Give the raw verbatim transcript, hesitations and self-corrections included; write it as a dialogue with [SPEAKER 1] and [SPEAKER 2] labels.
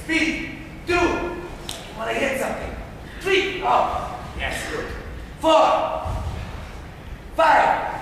[SPEAKER 1] Speed. Two. You want to hit something. Three. Oh, yes, good. Four. Five.